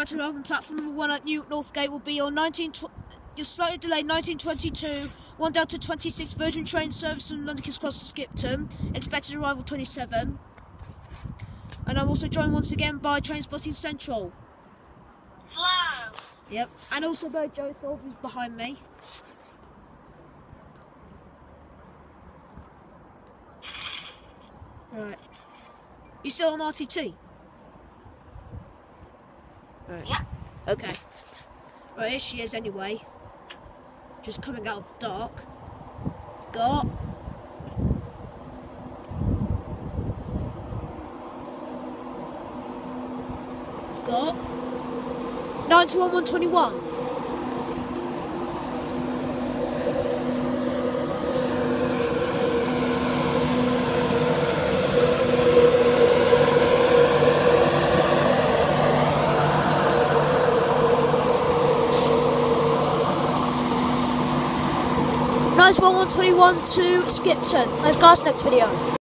expected arrival on platform number 1 at Newark Northgate will be on your slightly delayed 1922 1 Delta 26 Virgin train service from London King's Cross to Skipton. Expected arrival 27. And I'm also joined once again by Trainspotting Central. Hello. Yep, and also by Joe Thorpe, who's behind me. Right. You still on RTT? Right. Yep. Okay. Right, here she is anyway. Just coming out of the dark. We've got... We've got... 91-121. Nice 1-1-21 to Skipton. Let's go to the next video.